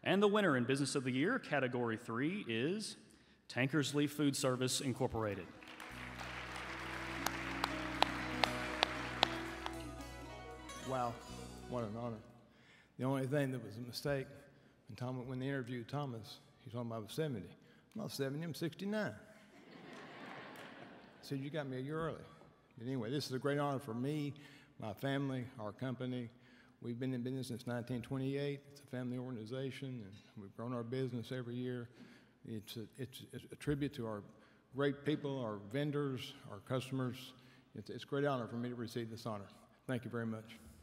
And the winner in Business of the Year, Category 3, is Tankersley Food Service Incorporated. Wow, what an honor. The only thing that was a mistake, when they interviewed Thomas, he told him I was 70. I'm not 70, I'm 69. I said, you got me a year early. But anyway, this is a great honor for me, my family, our company. We've been in business since 1928. It's a family organization, and we've grown our business every year. It's a tribute to our great people, our vendors, our customers. It's a great honor for me to receive this honor. Thank you very much.